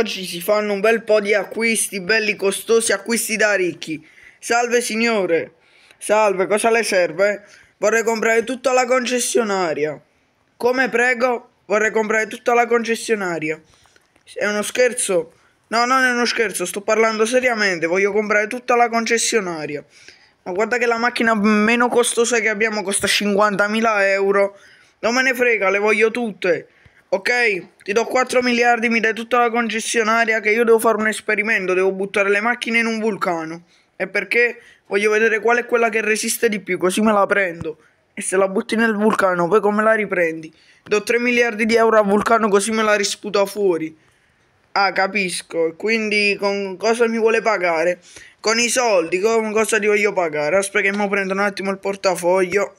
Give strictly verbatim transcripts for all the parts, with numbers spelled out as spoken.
oggi si fanno un bel po' di acquisti, belli costosi, acquisti da ricchi. Salve signore, salve, cosa le serve? Vorrei comprare tutta la concessionaria. Come prego? Vorrei comprare tutta la concessionaria. È uno scherzo? No, non è uno scherzo, sto parlando seriamente, voglio comprare tutta la concessionaria. Ma guarda che la macchina meno costosa che abbiamo costa cinquantamila euro. Non me ne frega, le voglio tutte. Ok, ti do quattro miliardi, mi dai tutta la concessionaria, che io devo fare un esperimento, devo buttare le macchine in un vulcano. E perché? Voglio vedere qual è quella che resiste di più, così me la prendo. E se la butti nel vulcano, poi come la riprendi? Do tre miliardi di euro al vulcano, così me la risputa fuori. Ah, capisco. Quindi con cosa mi vuole pagare? Con i soldi, con cosa ti voglio pagare? Aspetta che mi prendo un attimo il portafoglio.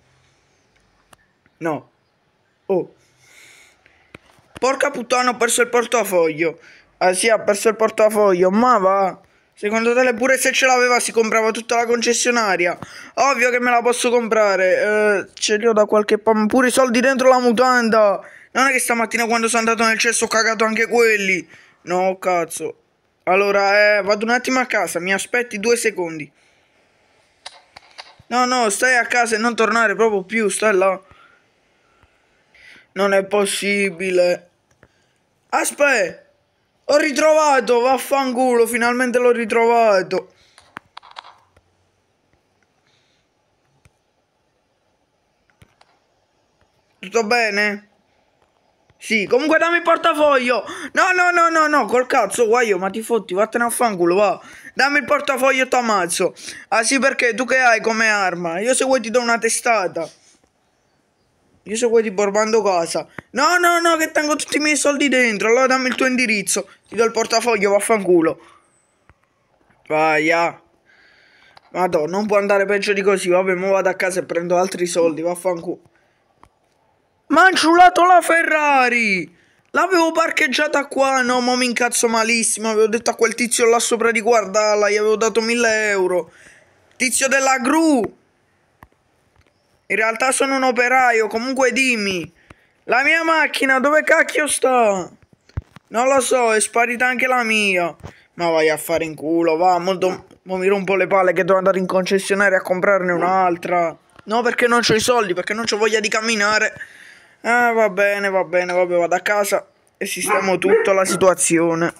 No. Oh. Porca puttana, ho perso il portafoglio. Ah sì, ha perso il portafoglio. Ma va. Secondo te pure se ce l'aveva si comprava tutta la concessionaria? Ovvio che me la posso comprare. Eh, ce li ho da qualche parte. Pure i soldi dentro la mutanda. Non è che stamattina quando sono andato nel cesso ho cagato anche quelli. No, cazzo. Allora, eh, vado un attimo a casa. Mi aspetti due secondi. No, no, stai a casa e non tornare proprio più. Stai là. Non è possibile. Aspetta. Ho ritrovato, vaffanculo, finalmente l'ho ritrovato. Tutto bene? Sì, comunque dammi il portafoglio. No, no, no, no, no, col cazzo, guaio, ma ti fotti, vattene a fanculo, va. Dammi il portafoglio e t'ammazzo. Ah sì, perché tu che hai come arma? Io se vuoi ti do una testata. Io se vuoi ti borbando casa. No, no, no, che tengo tutti i miei soldi dentro. Allora dammi il tuo indirizzo. Ti do il portafoglio, vaffanculo. Vai, ah. Madonna, non può andare peggio di così. Vabbè, mo vado a casa e prendo altri soldi, vaffanculo. Ma ha ciulato la Ferrari! L'avevo parcheggiata qua, no, ma mi incazzo malissimo. Avevo detto a quel tizio là sopra di guardarla, gli avevo dato mille euro. Tizio della gru! In realtà sono un operaio, comunque dimmi. La mia macchina dove cacchio sta? Non lo so, è sparita anche la mia. Ma vai a fare in culo, va, molto... Mo mi rompo le palle che devo andare in concessionaria a comprarne un'altra. No, perché non c'ho i soldi, perché non c'ho voglia di camminare. Ah, va bene, va bene, vabbè, vado a casa e sistemo tutta la situazione.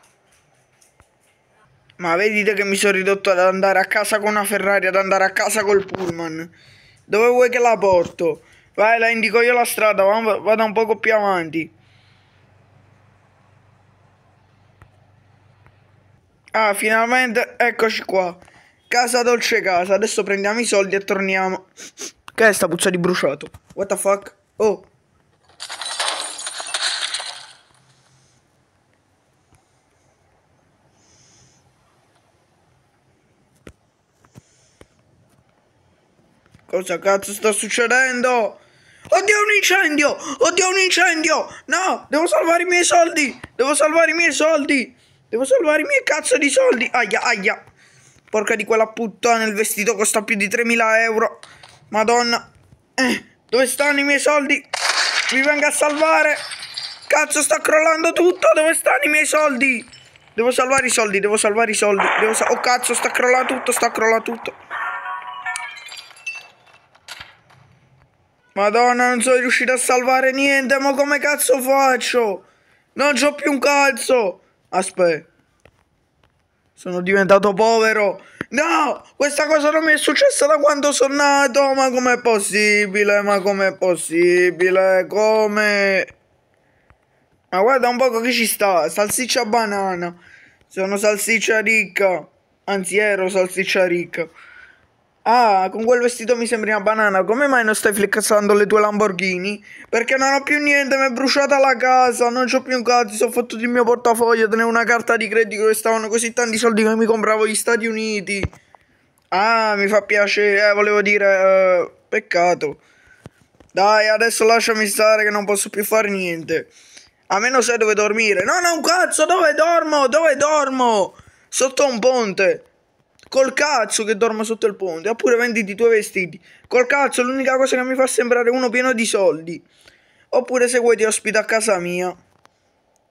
Ma vedete che mi sono ridotto ad andare a casa con una Ferrari, ad andare a casa col pullman. Dove vuoi che la porto? Vai, la indico io la strada, vado un poco più avanti. Ah, finalmente, eccoci qua. Casa dolce casa, adesso prendiamo i soldi e torniamo. Che è sta puzza di bruciato? What the fuck? Oh. Cosa cazzo sta succedendo? Oddio, un incendio! Oddio, un incendio! No, devo salvare i miei soldi! Devo salvare i miei soldi! Devo salvare i miei cazzo di soldi! Aia, aia! Porca di quella puttana, il vestito costa più di tremila euro! Madonna! Eh, dove stanno i miei soldi? Mi venga a salvare! Cazzo, sta crollando tutto! Dove stanno i miei soldi? Devo salvare i soldi, devo salvare i soldi! Devo sa oh cazzo, sta crollando tutto, sta crollando tutto! Madonna, non sono riuscito a salvare niente, ma come cazzo faccio? Non c'ho più un cazzo! Aspetta. Sono diventato povero. No! Questa cosa non mi è successa da quando sono nato! Ma com'è possibile? Ma com'è possibile? Come? Ma guarda un poco chi ci sta. Salsiccia banana. Sono salsiccia ricca. Anzi, ero salsiccia ricca. Ah, con quel vestito mi sembri una banana. Come mai non stai flexando le tue Lamborghini? Perché non ho più niente, mi è bruciata la casa. Non c'ho più un cazzo, sono fottuto il mio portafoglio. Tenevo una carta di credito dove stavano così tanti soldi che mi compravo gli Stati Uniti. Ah, mi fa piacere, eh, volevo dire, eh, peccato. Dai, adesso lasciami stare che non posso più fare niente. A meno sai dove dormire. No, no, un cazzo, dove dormo? Dove dormo? Sotto un ponte. Col cazzo che dormo sotto il ponte. Oppure venditi i tuoi vestiti. Col cazzo, l'unica cosa che mi fa sembrare uno pieno di soldi. Oppure se vuoi ti ospito a casa mia.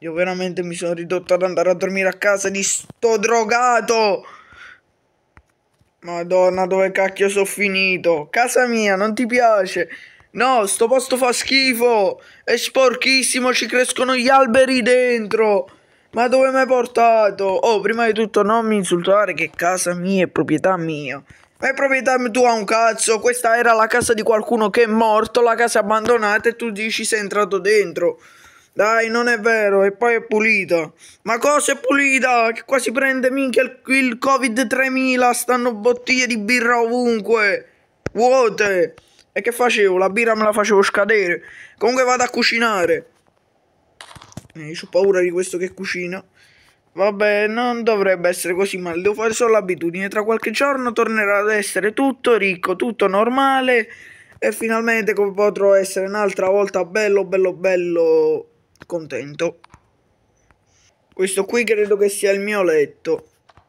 Io veramente mi sono ridotto ad andare a dormire a casa di sto drogato. Madonna, dove cacchio sono finito? Casa mia, non ti piace? No, sto posto fa schifo. È sporchissimo, ci crescono gli alberi dentro. Ma dove mi hai portato? Oh, prima di tutto non mi insultare che casa mia è proprietà mia. Ma è proprietà tua un cazzo. Questa era la casa di qualcuno che è morto, la casa è abbandonata e tu dici sei entrato dentro. Dai, non è vero, e poi è pulita. Ma cosa è pulita? Che qua si prende minchia il, il Covid tremila, stanno bottiglie di birra ovunque, vuote. E che facevo? La birra me la facevo scadere. Comunque vado a cucinare. Eh, io ho paura di questo che cucina. Vabbè, non dovrebbe essere così male, devo fare solo l'abitudine. Tra qualche giorno tornerà ad essere tutto ricco, tutto normale. E finalmente potrò essere un'altra volta bello, bello, bello contento. Questo qui credo che sia il mio letto.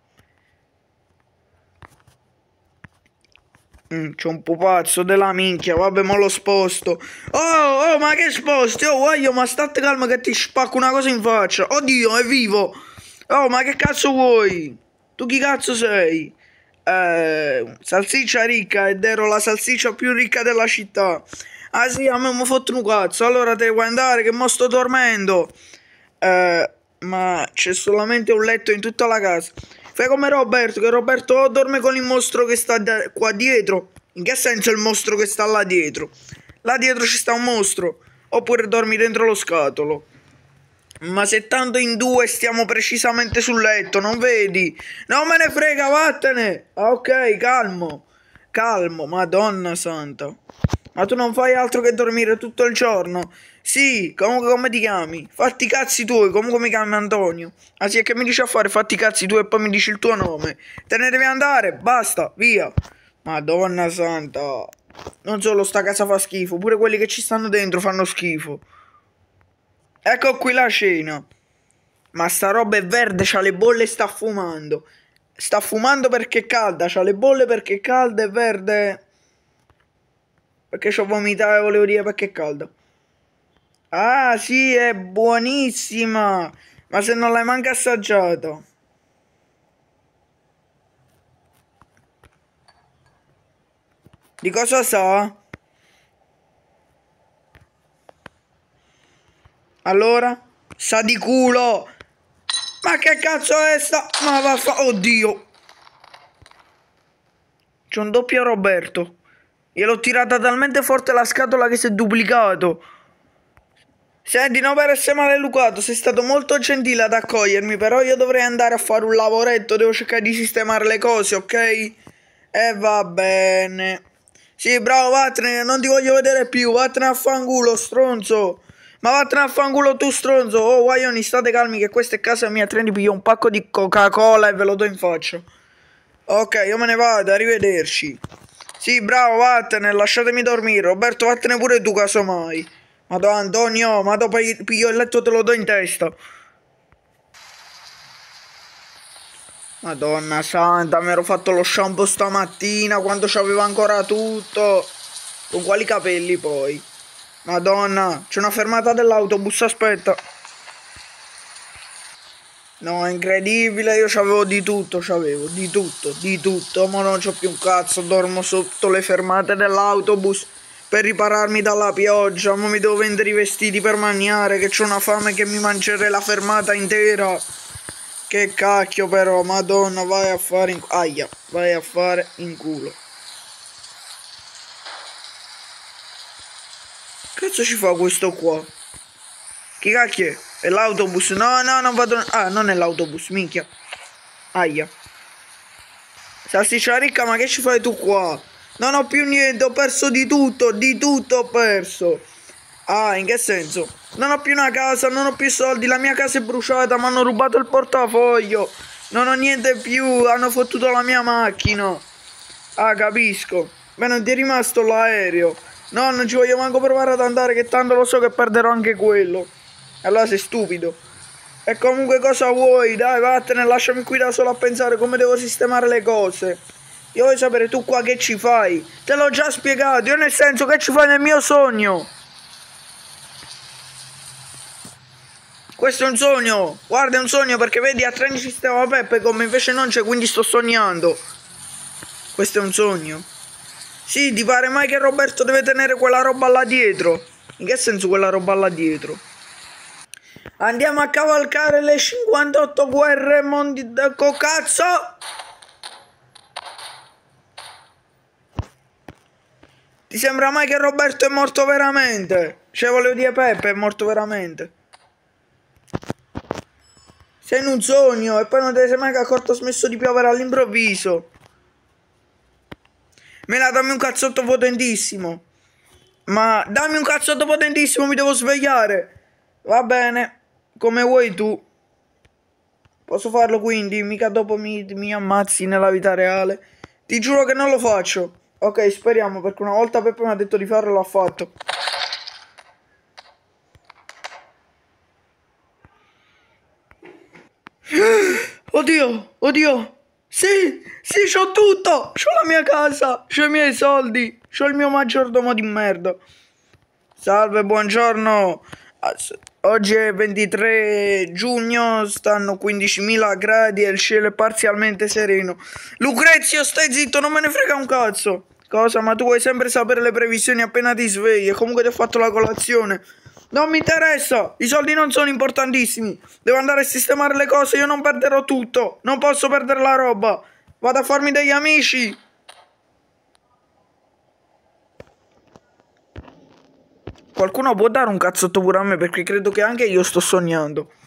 Mm, c'è un pupazzo della minchia. Vabbè, mo lo sposto. Oh, oh, ma che sposti? Oh, guaglio, ma state calmo che ti spacco una cosa in faccia. Oddio, è vivo. Oh, ma che cazzo vuoi? Tu chi cazzo sei? Eh, salsiccia ricca ed ero la salsiccia più ricca della città. Ah sì, a me mi ho fatto un cazzo. Allora te vuoi andare che mo sto dormendo. Eh, ma c'è solamente un letto in tutta la casa. Fai come Roberto, che Roberto o dorme con il mostro che sta qua dietro. In che senso il mostro che sta là dietro? Là dietro ci sta un mostro. Oppure dormi dentro lo scatolo. Ma se tanto in due stiamo precisamente sul letto, non vedi? Non me ne frega, vattene. Ah, ok, calmo. Calmo, Madonna santa. Ma tu non fai altro che dormire tutto il giorno? Sì, comunque come ti chiami? Fatti i cazzi tuoi, comunque mi chiami Antonio. Ah sì, è che mi dici a fare fatti i cazzi tuoi e poi mi dici il tuo nome. Te ne devi andare, basta, via. Madonna santa. Non solo sta casa fa schifo, pure quelli che ci stanno dentro fanno schifo. Ecco qui la scena. Ma sta roba è verde, c'ha le bolle e sta fumando. Sta fumando perché è calda, c'ha le bolle perché è calda e verde perché c'ho vomitato, volevo dire perché è calda. Ah sì, è buonissima. Ma se non l'hai manca assaggiata. Di cosa sa? Allora? Sa di culo. Ma che cazzo è sta? Ma vaffa... Oddio. C'è un doppio Roberto. Gliel'ho tirata talmente forte la scatola che si è duplicato. Senti, non per essere maleducato, sei stato molto gentile ad accogliermi, però io dovrei andare a fare un lavoretto, devo cercare di sistemare le cose, ok? E va bene. Sì, bravo, vattene, non ti voglio vedere più, vattene a fanculo, stronzo. Ma vattene a fanculo tu, stronzo. Oh, guaglioni, state calmi che questa è casa mia, tre piglio un pacco di Coca-Cola e ve lo do in faccia. Ok, io me ne vado, arrivederci. Sì, bravo, vattene, lasciatemi dormire. Roberto, vattene pure tu, casomai. Madonna, Antonio, ma dopo piglio il letto te lo do in testa. Madonna santa, mi ero fatto lo shampoo stamattina quando c'avevo ancora tutto. Con quali capelli poi? Madonna, c'è una fermata dell'autobus, aspetta. No, è incredibile, io c'avevo di tutto, c'avevo di tutto, di tutto. Ma non c'ho più un cazzo, dormo sotto le fermate dell'autobus per ripararmi dalla pioggia. Ma mi devo vendere i vestiti per mangiare, che c'ho una fame che mi mangerei la fermata intera. Che cacchio però, Madonna, vai a fare in... Aia, vai a fare in culo. Cazzo ci fa questo qua? Chi cacchio è? È l'autobus? No, no, non vado... Ah, non è l'autobus, minchia. Aia. Salsiccia ricca, ma che ci fai tu qua? Non ho più niente, ho perso di tutto, di tutto ho perso. Ah, in che senso? Non ho più una casa, non ho più soldi, la mia casa è bruciata, mi hanno rubato il portafoglio. Non ho niente più, hanno fottuto la mia macchina. Ah, capisco. Beh, non ti è rimasto l'aereo. No, non ci voglio manco provare ad andare, che tanto lo so che perderò anche quello. Allora sei stupido. E comunque cosa vuoi? Dai, vattene, lasciami qui da solo a pensare come devo sistemare le cose. Io voglio sapere tu qua che ci fai. Te l'ho già spiegato, io nel senso che ci fai nel mio sogno. Questo è un sogno. Guarda, è un sogno perché vedi a treni ci stava Peppe come invece non c'è, quindi sto sognando. Questo è un sogno. Sì, ti pare mai che Roberto deve tenere quella roba là dietro? In che senso quella roba là dietro? Andiamo a cavalcare le cinquantotto guerre mondi... Co cazzo! Ti sembra mai che Roberto è morto veramente? Cioè, volevo dire Peppe è morto veramente. Sei in un sogno e poi non te ne sei mai accorto, ha smesso di piovere all'improvviso. Me la dammi un cazzotto potentissimo. Ma dammi un cazzotto potentissimo, mi devo svegliare. Va bene, come vuoi tu. Posso farlo quindi, mica dopo mi, mi ammazzi nella vita reale. Ti giuro che non lo faccio. Ok, speriamo, perché una volta Peppe mi ha detto di farlo e l'ha fatto. Oddio, oddio. Sì, sì, c'ho tutto. C'ho la mia casa, c'ho i miei soldi, c'ho il mio maggiordomo di merda. Salve, buongiorno. Oggi è ventitré giugno, stanno quindicimila gradi e il cielo è parzialmente sereno. Lucrezio, stai zitto, non me ne frega un cazzo. Cosa? Ma tu vuoi sempre sapere le previsioni appena ti svegli e comunque ti ho fatto la colazione. Non mi interessa, i soldi non sono importantissimi. Devo andare a sistemare le cose, io non perderò tutto. Non posso perdere la roba. Vado a farmi degli amici. Qualcuno può dare un cazzotto pure a me perché credo che anche io sto sognando.